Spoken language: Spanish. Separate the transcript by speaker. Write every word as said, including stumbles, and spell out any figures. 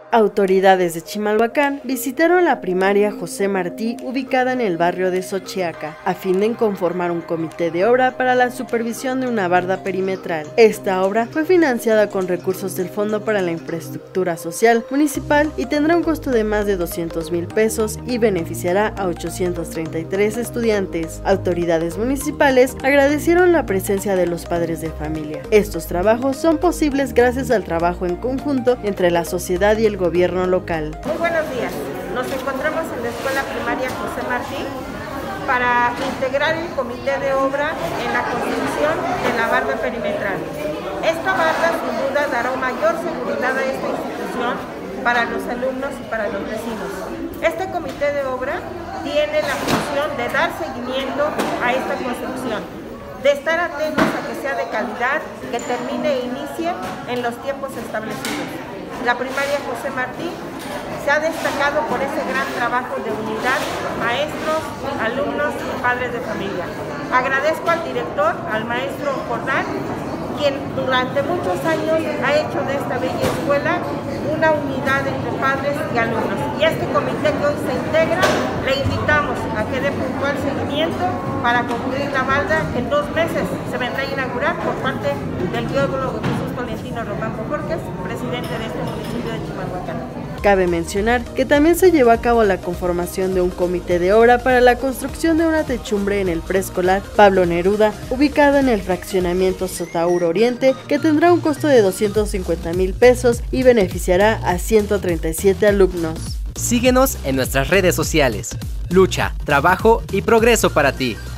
Speaker 1: Autoridades de Chimalhuacán visitaron la primaria José Martí, ubicada en el barrio de Xochiaca, a fin de conformar un comité de obra para la supervisión de una barda perimetral. Esta obra fue financiada con recursos del Fondo para la Infraestructura Social Municipal y tendrá un costo de más de doscientos mil pesos y beneficiará a ochocientos treinta y tres estudiantes. Autoridades municipales agradecieron la presencia de los padres de familia. Estos trabajos son posibles gracias al trabajo en conjunto entre la sociedad y el gobierno local.
Speaker 2: Muy buenos días, nos encontramos en la escuela primaria José Martí para integrar el comité de obra en la construcción de la barda perimetral. Esta barda sin duda dará mayor seguridad a esta institución para los alumnos y para los vecinos. Este comité de obra tiene la función de dar seguimiento a esta construcción, de estar atentos a que sea de calidad, que termine e inicie en los tiempos establecidos. La primaria José Martí se ha destacado por ese gran trabajo de unidad, maestros, alumnos y padres de familia. Agradezco al director, al maestro Jordán, quien durante muchos años ha hecho de esta bella escuela una unidad entre padres y alumnos. Y este comité que hoy se integra, le invitamos a que dé puntual seguimiento para concluir la barda que en dos meses se vendrá a inaugurar por parte del biólogo Jesús Tolentino Román Bojorquez, presidente de este municipio de Chimalhuacán.
Speaker 1: Cabe mencionar que también se llevó a cabo la conformación de un comité de obra para la construcción de una techumbre en el preescolar Pablo Neruda, ubicado en el fraccionamiento Sotauro Oriente, que tendrá un costo de doscientos cincuenta mil pesos y beneficiará a ciento treinta y siete alumnos.
Speaker 3: Síguenos en nuestras redes sociales. Lucha, trabajo y progreso para ti.